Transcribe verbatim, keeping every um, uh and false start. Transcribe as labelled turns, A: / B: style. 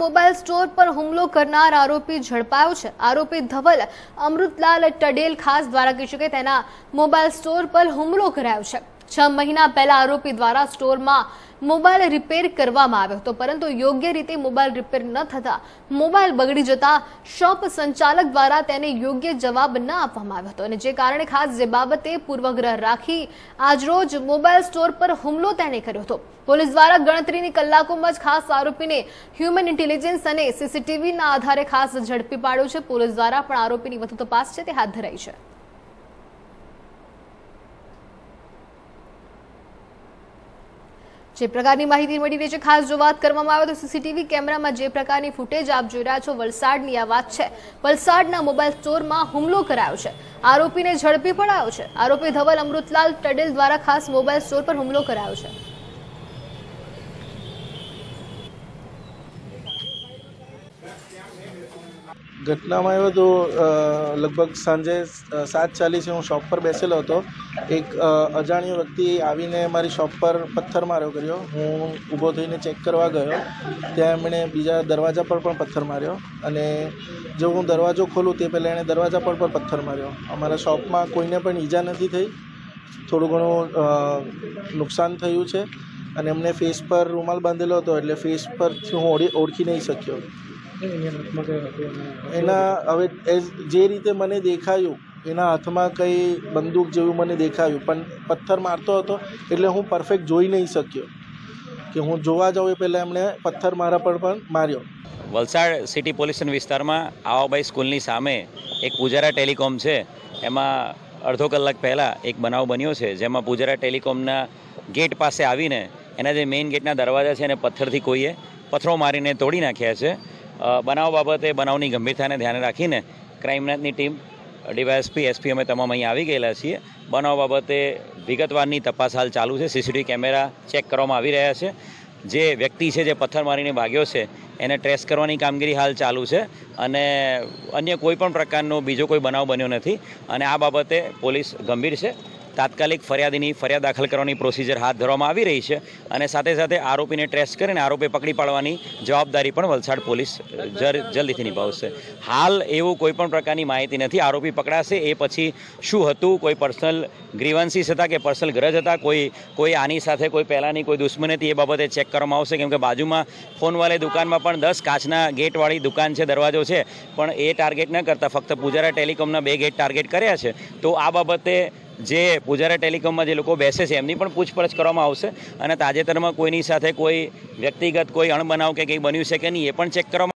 A: Mobile store પર હુમલો કરનાર આરોપી ઝડપાયો છે। આરોપી ધવલ અમૃતલાલ ટડેલ ખાસ દ્વારા કહી શકાય તેના મોબાઈલ સ્ટોર પર હુમલો કરાયો છે। છ મહિના પહેલા આરોપી દ્વારા સ્ટોરમાં મોબાઈલ રિપેર કરવામાં આવ્યો હતો, પરંતુ યોગ્ય રીતે મોબાઈલ રિપેર ન થતા મોબાઈલ બગડી જતા શોપ સંચાલક દ્વારા તેને યોગ્ય જવાબ ન આપવામાં આવ્યો હતો, અને જે કારણે ખાસ જે બાબતે પૂર્વગ્રહ રાખી આજરોજ મોબાઈલ સ્ટોર પર હુમલો તેણે કર્યો હતો। પોલીસ દ્વારા ગણતરીની કલાકોમાં જ ખાસ આરોપીને હ્યુમન ઇન્ટેલિજન્સ અને સીસીટીવીના આધારે ખાસ ઝડપી પાડ્યો છે। પોલીસ દ્વારા પણ આરોપીની વધુ તપાસ છે તે હાથ ધરાઈ છે। જે પ્રકારની માહિતી મળી રહી છે, ખાસ જો વાત કરવામાં આવે તો સીસીટીવી કેમેરામાં જે પ્રકારની ફૂટેજ આપ જોઈ રહ્યા છો, વલસાડની આ વાત છે। વલસાડના મોબાઈલ સ્ટોરમાં હુમલો કરાયો છે, આરોપીને ઝડપી પડાયો છે। આરોપી ધવલ અમૃતલાલ ટડેલ દ્વારા ખાસ મોબાઈલ સ્ટોર પર હુમલો કરાયો છે।
B: ઘટનામાં આવ્યો તો લગભગ સાંજે સાત ચાલીસે હું શોપ પર બેસેલો હતો। એક અજાણ્યો વ્યક્તિ આવીને મારી શોપ પર પથ્થર માર્યો કર્યો। હું ઊભો થઈને ચેક કરવા ગયો, ત્યાં એમણે બીજા દરવાજા પર પણ પથ્થર માર્યો, અને જો હું દરવાજો ખોલું તે પહેલાં એણે દરવાજા પર પણ પથ્થર માર્યો। અમારા શોપમાં કોઈને પણ ઈજા નથી થઈ, થોડું ઘણું નુકસાન થયું છે, અને એમને ફેસ પર રૂમાલ બાંધેલો હતો, એટલે ફેસ પરથી હું ઓળખી ઓળખી નહીં શક્યો। એના હવે જે રીતે મને દેખાયું, એના હાથમાં કંઈ બંદૂક જેવું મને દેખાયું, પણ પથ્થર મારતો હતો એટલે હું પરફેક્ટ જોઈ નહીં શક્યો કે હું જોવા જાઉં એ પહેલાં એમણે પથ્થર મારા પર પણ માર્યો।
C: વલસાડ સિટી પોલીસ સ્ટેશન વિસ્તારમાં આવાબાઈ સ્કૂલની સામે એક પૂજારા ટેલિકોમ છે, એમાં અડધો કલાક પહેલાં એક બનાવ બન્યો છે, જેમાં પૂજારા ટેલિકોમના ગેટ પાસે આવીને એના જે મેઇન ગેટના દરવાજા છે એને પથ્થરથી કોઈએ પથ્થરો મારીને તોડી નાખ્યા છે। બનાવ બાબતે બનાવની ગંભીરતાને ધ્યાને રાખીને ક્રાઇમબ્રાન્ચની ટીમ, ડીવાયએસપી, એસપી અમે તમામ અહીં આવી ગયેલા છીએ। બનાવ બાબતે વિગતવારની તપાસ હાલ ચાલુ છે, સીસીટીવી કેમેરા ચેક કરવામાં આવી રહ્યા છે। જે વ્યક્તિ છે જે પથ્થર મારીને ભાગ્યો છે એને ટ્રેસ કરવાની કામગીરી હાલ ચાલુ છે, અને અન્ય કોઈ પણ પ્રકારનો બીજો કોઈ બનાવ બન્યો નથી, અને આ બાબતે પોલીસ ગંભીર છે। તાત્કાલિક ફરિયાદીની ફરિયાદ દાખલ કરવાની પ્રોસિજર હાથ ધરવામાં આવી રહી છે, અને સાથે સાથે આરોપીને ટ્રેસ કરીને આરોપી પકડી પાડવાની જવાબદારી પણ વલસાડ પોલીસ જલ્દીથી નિભાવશે। હાલ એવું કોઈ પણ પ્રકારની માહિતી નથી। આરોપી પકડાશે એ પછી શું હતું, કોઈ પર્સનલ ગ્રીવન્સીસ હતા કે પર્સનલ ગ્રજ હતા, કોઈ કોઈ આની સાથે કોઈ પહેલાંની કોઈ દુશ્મની હતી, એ બાબતે ચેક કરવામાં આવશે, કેમ કે બાજુમાં ફોનવાળી દુકાનમાં પણ દસ કાચના ગેટવાળી દુકાન છે, દરવાજો છે, પણ એ ટાર્ગેટ ન કરતાં ફક્ત પૂજારા ટેલિકોમના બે ગેટ ટાર્ગેટ કર્યા છે। તો આ બાબતે જે પૂજારા ટેલિકોમમાં જે લોકો બેસે છે એમની પણ પૂછપરછ કરવામાં આવશે, અને તાજેતરમાં કોઈની સાથે કોઈ વ્યક્તિગત કોઈ અણબનાવ કે કંઈ બન્યું છે કે નહીં એ પણ ચેક કરવામાં